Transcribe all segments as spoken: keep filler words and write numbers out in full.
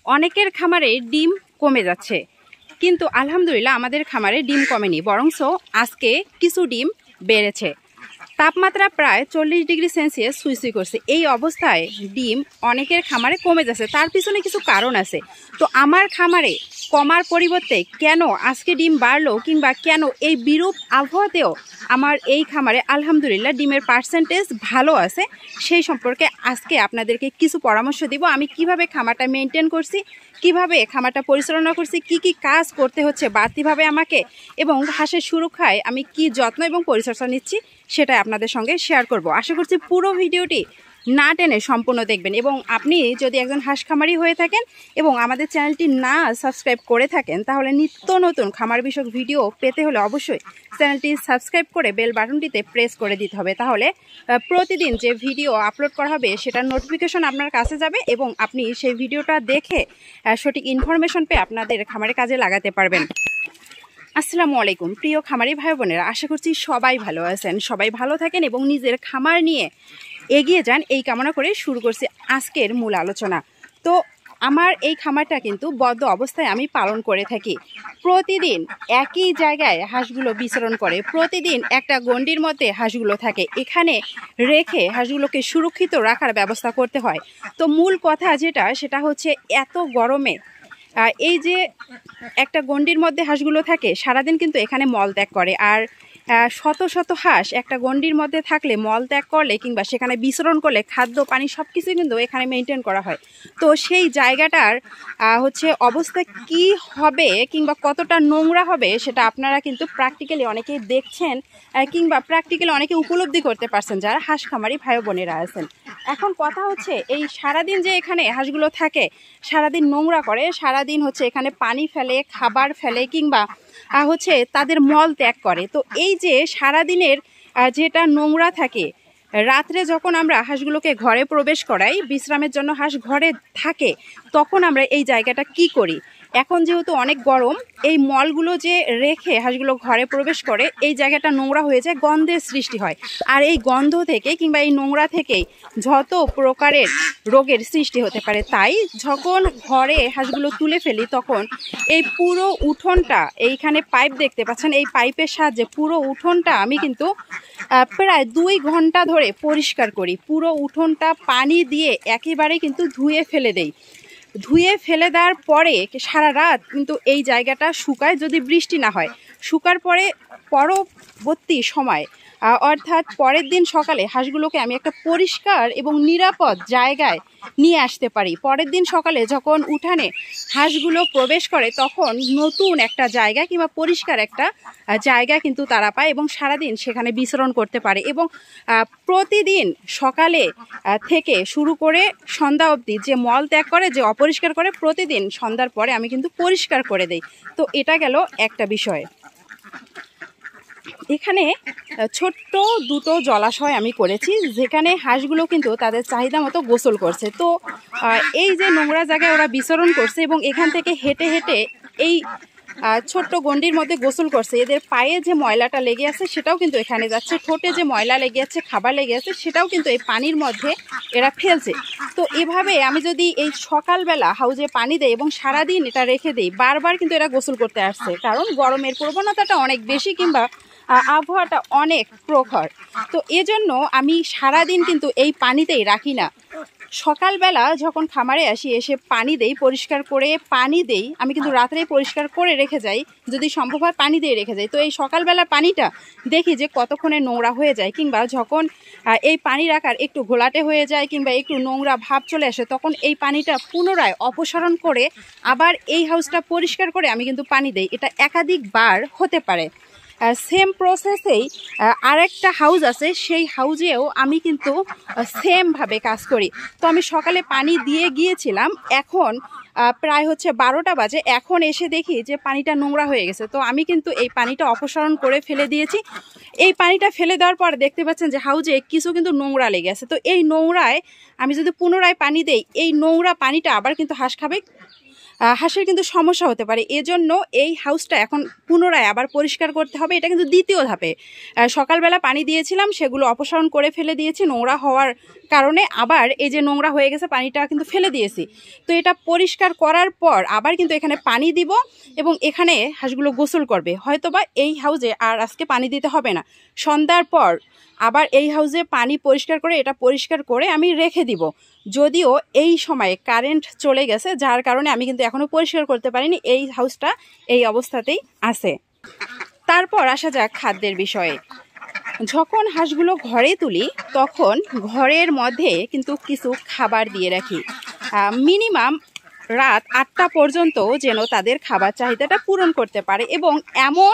অনেকের খামারে ডিম কমে যাচ্ছে, কিন্তু আলহামদুলিল্লাহ আমাদের খামারে ডিম কমেনি, বরংস আজকে কিছু ডিম বেড়েছে। তাপমাত্রা প্রায় চল্লিশ ডিগ্রি সেলসিয়াস সুই সুই করছে। এই অবস্থায় ডিম অনেকের খামারে কমে যাচ্ছে, তার পিছনে কিছু কারণ আছে। তো আমার খামারে কমার পরিবর্তে কেন আজকে ডিম বাড়লো, কিংবা কেন এই বিরূপ আবহাওয়াতেও আমার এই খামারে আলহামদুলিল্লাহ ডিমের পার্সেন্টেজ ভালো আছে, সেই সম্পর্কে আজকে আপনাদেরকে কিছু পরামর্শ দিব। আমি কিভাবে খামারটা মেনটেন করছি, কিভাবে খামারটা পরিচালনা করছি, কি কি কাজ করতে হচ্ছে বাড়তিভাবে আমাকে, এবং হাঁসের সুরক্ষায় আমি কি যত্ন এবং পরিচর্যা নিচ্ছি সেটাই আপনাদের সঙ্গে শেয়ার করব। আশা করছি পুরো ভিডিওটি না টেনে সম্পূর্ণ দেখবেন। এবং আপনি যদি একজন হাঁস খামারি হয়ে থাকেন এবং আমাদের চ্যানেলটি না সাবস্ক্রাইব করে থাকেন, তাহলে নিত্য নতুন খামার বিষয়ক ভিডিও পেতে হলে অবশ্যই চ্যানেলটি সাবস্ক্রাইব করে বেল বাটনটিতে প্রেস করে দিতে হবে। তাহলে প্রতিদিন যে ভিডিও আপলোড করা হবে সেটার নোটিফিকেশন আপনার কাছে যাবে এবং আপনি সেই ভিডিওটা দেখে সঠিক ইনফরমেশন পেয়ে আপনাদের খামারের কাজে লাগাতে পারবেন। আসসালামু আলাইকুম প্রিয় খামারি ভাই বোনেরা, আশা করছি সবাই ভালো আছেন, সবাই ভালো থাকেন এবং নিজের খামার নিয়ে এগিয়ে যান, এই কামনা করে শুরু করছি আজকের মূল আলোচনা। তো আমার এই খামারটা কিন্তু বদ্ধ অবস্থায় আমি পালন করে থাকি। প্রতিদিন একই জায়গায় হাঁসগুলো বিচরণ করে, প্রতিদিন একটা গণ্ডির মধ্যে হাঁসগুলো থাকে, এখানে রেখে হাঁসগুলোকে সুরক্ষিত রাখার ব্যবস্থা করতে হয়। তো মূল কথা যেটা, সেটা হচ্ছে এত গরমে এই যে একটা গণ্ডির মধ্যে হাঁসগুলো থাকে সারাদিন কিন্তু এখানে মল ত্যাগ করে, আর শত শত হাঁস একটা গণ্ডির মধ্যে থাকলে মল ত্যাগ করলে কিংবা সেখানে বিচরণ করলে খাদ্য পানি সব কিছু কিন্তু এখানে মেনটেন করা হয়। তো সেই জায়গাটার হচ্ছে অবস্থা কি হবে কিংবা কতটা নোংরা হবে সেটা আপনারা কিন্তু প্র্যাকটিক্যালি অনেকেই দেখছেন কিংবা প্র্যাকটিক্যালি অনেকে উপলব্ধি করতে পারছেন যারা হাঁস খামারি ভাই বোনেরা আছেন। এখন কথা হচ্ছে এই সারাদিন যে এখানে হাঁসগুলো থাকে, সারাদিন নোংরা করে, সারাদিন হচ্ছে এখানে পানি ফেলে, খাবার ফেলে কিংবা হচ্ছে তাদের মল ত্যাগ করে। তো এই যে সারাদিনের যেটা নোংরা থাকে, রাত্রে যখন আমরা হাঁসগুলোকে ঘরে প্রবেশ করাই, বিশ্রামের জন্য হাঁস ঘরে থাকে, তখন আমরা এই জায়গাটা কি করি? এখন যেহেতু অনেক গরম, এই মলগুলো যে রেখে হাঁসগুলো ঘরে প্রবেশ করে, এই জায়গাটা নোংরা হয়ে যায়, গন্ধের সৃষ্টি হয়। আর এই গন্ধ থেকে কিংবা এই নোংরা থেকেই যত প্রকারের রোগের সৃষ্টি হতে পারে। তাই যখন ঘরে হাঁসগুলো তুলে ফেলি, তখন এই পুরো উঠোনটা, এইখানে পাইপ দেখতে পাচ্ছেন, এই পাইপের সাহায্যে পুরো উঠোনটা আমি কিন্তু প্রায় দুই ঘন্টা ধরে পরিষ্কার করি। পুরো উঠোনটা পানি দিয়ে একেবারে কিন্তু ধুয়ে ফেলে দেই। ধুয়ে ফেলে দেওয়ার পরে সারা রাত কিন্তু এই জায়গাটা শুকায়, যদি বৃষ্টি না হয়। শুকার পরে পরবর্তী সময় অর্থাৎ পরের দিন সকালে হাঁসগুলোকে আমি একটা পরিষ্কার এবং নিরাপদ জায়গায় নিয়ে আসতে পারি। পরের দিন সকালে যখন উঠানে হাঁসগুলো প্রবেশ করে, তখন নতুন একটা জায়গা কিংবা পরিষ্কার একটা জায়গা কিন্তু তারা পায় এবং সারাদিন সেখানে বিচরণ করতে পারে। এবং প্রতিদিন সকালে থেকে শুরু করে সন্ধ্যা অবধি যে মল ত্যাগ করে, যে অপরিষ্কার করে, প্রতিদিন সন্ধ্যার পরে আমি কিন্তু পরিষ্কার করে দেই। তো এটা গেল একটা বিষয়। এখানে ছোট্ট দুটো জলাশয় আমি করেছি, যেখানে হাঁসগুলো কিন্তু তাদের চাহিদা মতো গোসল করছে। তো এই যে নোংরা জায়গায় ওরা বিচরণ করছে এবং এখান থেকে হেঁটে হেঁটে এই ছোট্ট গণ্ডির মধ্যে গোসল করছে, এদের পায়ে যে ময়লাটা লেগে আছে সেটাও কিন্তু এখানে যাচ্ছে, ঠোঁটে যে ময়লা লেগে আছে, খাবার লেগে আছে, সেটাও কিন্তু এই পানির মধ্যে এরা ফেলছে। তো এভাবে আমি যদি এই সকালবেলা হাউজে পানি দেই এবং সারাদিন এটা রেখে দিই, বারবার কিন্তু এরা গোসল করতে আসছে, কারণ গরমের প্রবণতাটা অনেক বেশি কিংবা আবহাওয়াটা অনেক প্রখর। তো এজন্য আমি সারাদিন কিন্তু এই পানিতেই রাখি না। সকালবেলা যখন খামারে আসি, এসে পানি দেই, পরিষ্কার করে পানি দেই, আমি কিন্তু রাত্রে পরিষ্কার করে রেখে যাই, যদি সম্ভব হয় পানি দিয়ে রেখে যাই। তো এই সকালবেলার পানিটা দেখি যে কতক্ষণে নোংরা হয়ে যায়, কিংবা যখন এই পানি রাখার একটু ঘোলাটে হয়ে যায় কিংবা একটু নোংরা ভাব চলে আসে, তখন এই পানিটা পুনরায় অপসারণ করে আবার এই হাউসটা পরিষ্কার করে আমি কিন্তু পানি দেই। এটা একাধিকবার হতে পারে। সেম প্রসেসেই আরেকটা হাউস আছে, সেই হাউজেও আমি কিন্তু সেমভাবে কাজ করি। তো আমি সকালে পানি দিয়ে গিয়েছিলাম, এখন প্রায় হচ্ছে বারোটা বাজে, এখন এসে দেখি যে পানিটা নোংরা হয়ে গেছে। তো আমি কিন্তু এই পানিটা অপসারণ করে ফেলে দিয়েছি। এই পানিটা ফেলে দেওয়ার পর দেখতে পাচ্ছেন যে হাউজে কিছু কিন্তু নোংরা লেগে আছে। তো এই নোংরায় আমি যদি পুনরায় পানি দেই, এই নোংরা পানিটা আবার কিন্তু হাঁস খাবে। হাঁসের কিন্তু সমস্যা হতে পারে। এজন্য এই হাউসটা এখন পুনরায় আবার পরিষ্কার করতে হবে। এটা কিন্তু দ্বিতীয় ধাপে। সকালবেলা পানি দিয়েছিলাম, সেগুলো অপসারণ করে ফেলে দিয়েছি নোংরা হওয়ার কারণে। আবার এই যে নোংরা হয়ে গেছে পানিটা কিন্তু ফেলে দিয়েছি। তো এটা পরিষ্কার করার পর আবার কিন্তু এখানে পানি দিব এবং এখানে হাঁসগুলো গোসল করবে। হয়তোবা এই হাউসে আর আজকে পানি দিতে হবে না। সন্ধ্যার পর আবার এই হাউসে পানি পরিষ্কার করে এটা পরিষ্কার করে আমি রেখে দিব। যদিও এই সময়ে কারেন্ট চলে গেছে, যার কারণে আমি কিন্তু এখনো পরিষ্কার করতে পারিনি। এই হাউসটা এই অবস্থাতেই আছে। তারপর আসা যাক খাদ্যের বিষয়ে। যখন হাঁসগুলো ঘরে তুলি তখন ঘরের মধ্যে কিন্তু কিছু খাবার দিয়ে রাখি। মিনিমাম রাত আটটা পর্যন্ত যেন তাদের খাবার চাহিদাটা পূরণ করতে পারে এবং এমন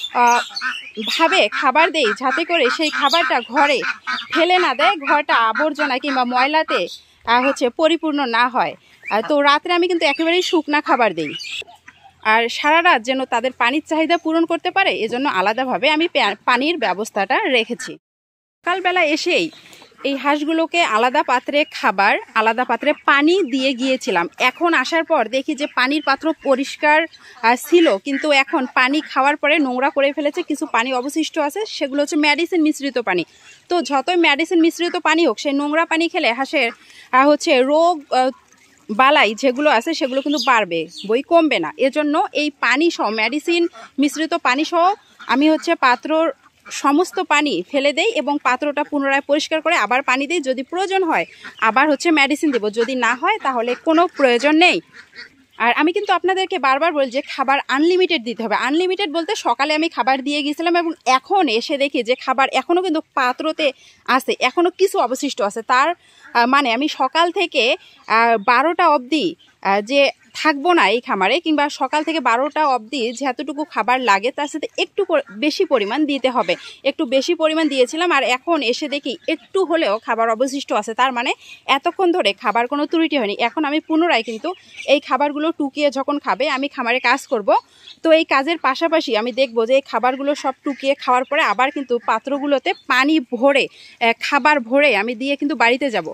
ভাবে খাবার দেই যাতে করে সেই খাবারটা ঘরে ফেলে না দেয়, ঘরটা আবর্জনা কিংবা ময়লাতে হচ্ছে পরিপূর্ণ না হয়। তো রাত্রে আমি কিন্তু একেবারেই শুকনা খাবার দেই। আর সারা রাত যেন তাদের পানির চাহিদা পূরণ করতে পারে, এজন্য আলাদাভাবে আমি পানির ব্যবস্থাটা রেখেছি। সকালবেলা এসেই এই হাঁসগুলোকে আলাদা পাত্রে খাবার, আলাদা পাত্রে পানি দিয়ে গিয়েছিলাম। এখন আসার পর দেখি যে পানির পাত্র পরিষ্কার ছিল, কিন্তু এখন পানি খাওয়ার পরে নোংরা করে ফেলেছে। কিছু পানি অবশিষ্ট আছে, সেগুলো হচ্ছে মেডিসিন মিশ্রিত পানি। তো যতই মেডিসিন মিশ্রিত পানি হোক, সেই নোংরা পানি খেলে হাঁসের হচ্ছে রোগ বালাই যেগুলো আছে সেগুলো কিন্তু বাড়বে, বই কমবে না। এজন্য এই পানি সহ, মেডিসিন মিশ্রিত পানি সহ আমি হচ্ছে পাত্রর সমস্ত পানি ফেলে দেই এবং পাত্রটা পুনরায় পরিষ্কার করে আবার পানি দিই। যদি প্রয়োজন হয় আবার হচ্ছে মেডিসিন দেব, যদি না হয় তাহলে কোনো প্রয়োজন নেই। আর আমি কিন্তু আপনাদেরকে বারবার বলি যে খাবার আনলিমিটেড দিতে হবে। আনলিমিটেড বলতে সকালে আমি খাবার দিয়ে গিয়েছিলাম এবং এখন এসে দেখি যে খাবার এখনও কিন্তু পাত্রতে আছে, এখনও কিছু অবশিষ্ট আছে। তার মানে আমি সকাল থেকে বারোটা অবধি যে থাকবো না এই খামারে, কিংবা সকাল থেকে বারোটা অবধি যতটুকু খাবার লাগে তার সাথে একটু বেশি পরিমাণ দিতে হবে। একটু বেশি পরিমাণ দিয়েছিলাম আর এখন এসে দেখি একটু হলেও খাবার অবশিষ্ট আছে। তার মানে এতক্ষণ ধরে খাবার কোনো ত্রুটি হয়নি। এখন আমি পুনরায় কিন্তু এই খাবারগুলো টুকিয়ে যখন খাবে, আমি খামারে কাজ করব, তো এই কাজের পাশাপাশি আমি দেখব যে এই খাবারগুলো সব টুকিয়ে খাওয়ার পরে আবার কিন্তু পাত্রগুলোতে পানি ভরে, খাবার ভরে আমি দিয়ে কিন্তু বাড়িতে যাব।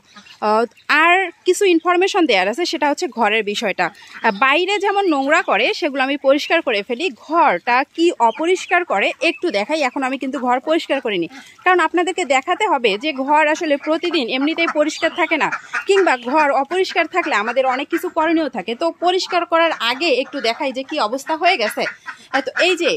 আর কিছু ইনফরমেশন দেওয়ার আছে, সেটা হচ্ছে ঘরের বিষয়টা। বাইরে যেমন নোংরা করে সেগুলো আমি পরিষ্কার করে ফেলি, ঘরটা কি অপরিষ্কার করে একটু দেখাই। এখন আমি কিন্তু ঘর পরিষ্কার করিনি, কারণ আপনাদেরকে দেখাতে হবে যে ঘর আসলে প্রতিদিন এমনিতেই পরিষ্কার থাকে না, কিংবা ঘর অপরিষ্কার থাকলে আমাদের অনেক কিছু করণীয় থাকে। তো পরিষ্কার করার আগে একটু দেখাই যে কি অবস্থা হয়ে গেছে। তো এই যে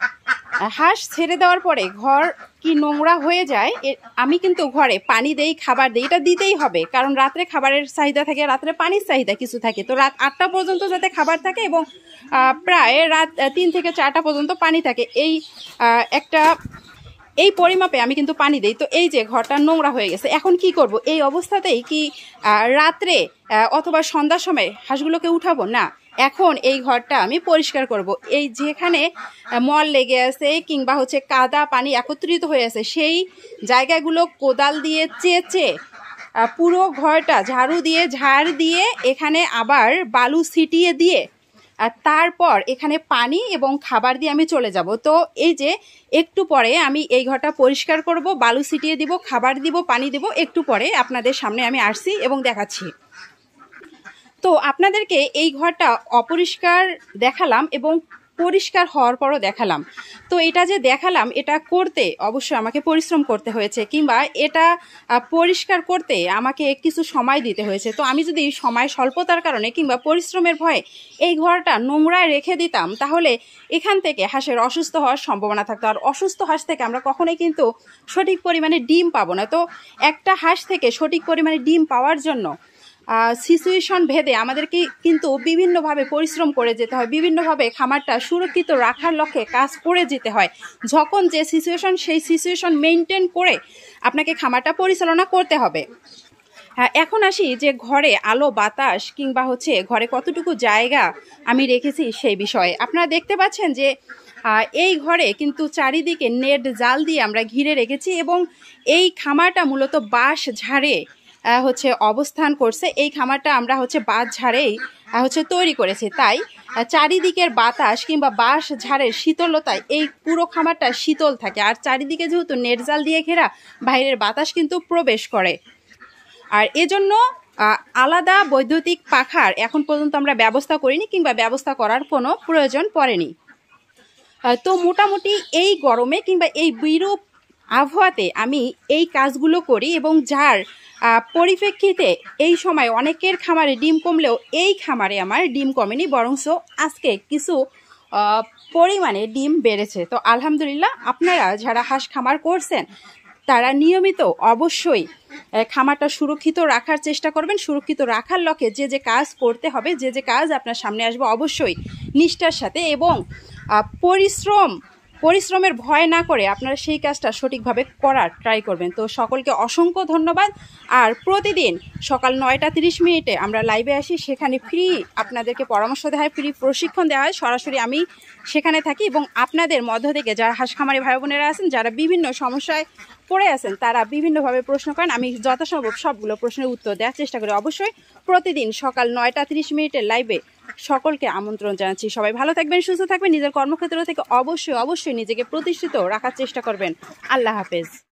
হাঁস ছেড়ে দেওয়ার পরে ঘর কি নোংরা হয়ে যায়, আমি কিন্তু ঘরে পানি দেই, খাবার দেই, এটা দিতেই হবে, কারণ রাত্রে খাবারের চাহিদা থাকে, রাত্রে পানির চাহিদা কিছু থাকে। তো রাত আটটা পর্যন্ত যাতে খাবার থাকে এবং প্রায় রাত তিন থেকে চারটা পর্যন্ত পানি থাকে, এই একটা এই পরিমাপে আমি কিন্তু পানি দেই। তো এই যে ঘরটা নোংরা হয়ে গেছে, এখন কি করব? এই অবস্থাতেই কি রাত্রে অথবা সন্ধ্যার সময় হাঁসগুলোকে উঠাবো না, এখন এই ঘরটা আমি পরিষ্কার করব। এই যেখানে মল লেগে আছে কিংবা হচ্ছে কাদা পানি একত্রিত হয়ে আছে, সেই জায়গাগুলো কোদাল দিয়ে চেঁচে পুরো ঘরটা ঝাড়ু দিয়ে ঝাড় দিয়ে এখানে আবার বালু ছিটিয়ে দিয়ে আর তারপর এখানে পানি এবং খাবার দিয়ে আমি চলে যাব। তো এই যে একটু পরে আমি এই ঘরটা পরিষ্কার করব, বালু ছিটিয়ে দিব, খাবার দিব, পানি দিব। একটু পরে আপনাদের সামনে আমি আসছি এবং দেখাচ্ছি। তো আপনাদেরকে এই ঘরটা অপরিষ্কার দেখালাম এবং পরিষ্কার হওয়ার পরও দেখালাম। তো এটা যে দেখালাম, এটা করতে অবশ্যই আমাকে পরিশ্রম করতে হয়েছে, কিংবা এটা পরিষ্কার করতে আমাকে কিছু সময় দিতে হয়েছে। তো আমি যদি সময় স্বল্পতার কারণে কিংবা পরিশ্রমের ভয়ে এই ঘরটা নোংরায় রেখে দিতাম, তাহলে এখান থেকে হাঁসের অসুস্থ হওয়ার সম্ভাবনা থাকতো। আর অসুস্থ হাঁস থেকে আমরা কখনোই কিন্তু সঠিক পরিমাণে ডিম পাবো না। তো একটা হাঁস থেকে সঠিক পরিমাণে ডিম পাওয়ার জন্য সিচুয়েশন ভেদে আমাদেরকে কিন্তু বিভিন্নভাবে পরিশ্রম করে যেতে হয়, বিভিন্নভাবে খামারটা সুরক্ষিত রাখার লক্ষ্যে কাজ করে যেতে হয়। যখন যে সিচুয়েশন, সেই সিচুয়েশন মেনটেন করে আপনাকে খামারটা পরিচালনা করতে হবে। হ্যাঁ, এখন আসি যে ঘরে আলো বাতাস কিংবা হচ্ছে ঘরে কতটুকু জায়গা আমি রেখেছি সেই বিষয়ে। আপনারা দেখতে পাচ্ছেন যে এই ঘরে কিন্তু চারিদিকে নেট জাল দিয়ে আমরা ঘিরে রেখেছি এবং এই খামারটা মূলত বাঁশ ঝাড়ে হচ্ছে অবস্থান করছে। এই খামারটা আমরা হচ্ছে বাঁশ ঝাড়েই হচ্ছে তৈরি করেছি, তাই চারিদিকের বাতাস কিংবা বাঁশ ঝাড়ের শীতলতায় এই পুরো খামারটা শীতল থাকে। আর চারিদিকে যেহেতু নেট জাল দিয়ে ঘেরা, বাইরের বাতাস কিন্তু প্রবেশ করে। আর এজন্য আলাদা বৈদ্যুতিক পাখার এখন পর্যন্ত আমরা ব্যবস্থা করিনি কিংবা ব্যবস্থা করার কোনো প্রয়োজন পড়েনি। তো মোটামুটি এই গরমে কিংবা এই বিরূপ আবহাওয়াতে আমি এই কাজগুলো করি এবং যার পরিপ্রেক্ষিতে এই সময় অনেকের খামারে ডিম কমলেও এই খামারে আমার ডিম কমেনি, বরংস আজকে কিছু পরিমাণে ডিম বেড়েছে। তো আলহামদুলিল্লাহ, আপনারা যারা হাঁস খামার করছেন তারা নিয়মিত অবশ্যই খামারটা সুরক্ষিত রাখার চেষ্টা করবেন। সুরক্ষিত রাখার লক্ষ্যে যে যে কাজ করতে হবে, যে যে কাজ আপনার সামনে আসবে, অবশ্যই নিষ্ঠার সাথে এবং পরিশ্রম পরিশ্রমের ভয় না করে আপনারা সেই কাজটা সঠিকভাবে করার ট্রাই করবেন। তো সকলকে অসংখ্য ধন্যবাদ। আর প্রতিদিন সকাল নয়টা তিরিশ মিনিটে আমরা লাইভে আসি, সেখানে ফ্রি আপনাদেরকে পরামর্শ দেওয়া হয়, ফ্রি প্রশিক্ষণ দেওয়া হয়, সরাসরি আমি সেখানে থাকি এবং আপনাদের মধ্য থেকে যারা হাঁস খামারি ভাই বোনেরা আছেন, যারা বিভিন্ন সমস্যায় পড়ে আছেন, তারা বিভিন্নভাবে প্রশ্ন করেন, আমি যথাসম্ভব সবগুলো প্রশ্নের উত্তর দেওয়ার চেষ্টা করি। অবশ্যই প্রতিদিন সকাল নয়টা তিরিশ মিনিটের লাইভে সকলকে আমন্ত্রণ জানাচ্ছি। সবাই ভালো থাকবেন, সুস্থ থাকবেন, নিজের কর্মক্ষেত্র থেকে অবশ্যই অবশ্যই নিজেকে প্রতিষ্ঠিত রাখার চেষ্টা করবেন। আল্লাহ হাফেজ।